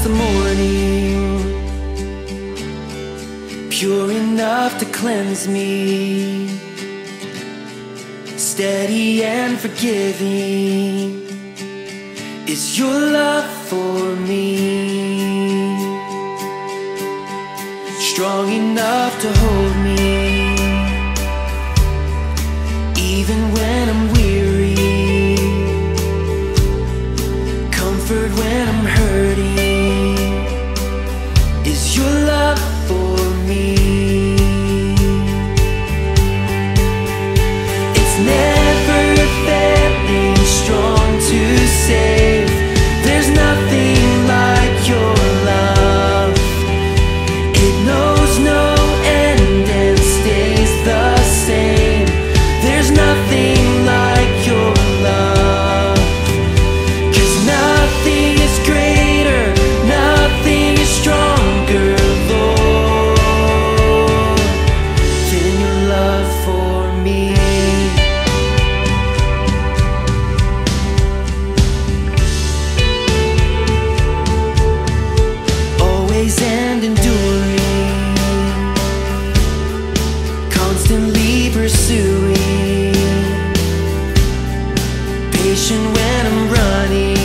the morning, pure enough to cleanse me, steady and forgiving is your love for me, strong enough to hold me even when I'm weary, comfort when I'm hurting is your love for me. It's never failing, strong to save. There's nothing like your love. It knows no end and stays the same. There's nothing like your love, 'cause nothing is greater, nothing is stronger, Lord, than your love for me. Always and enduring, constantly pursuing, patient when I'm running,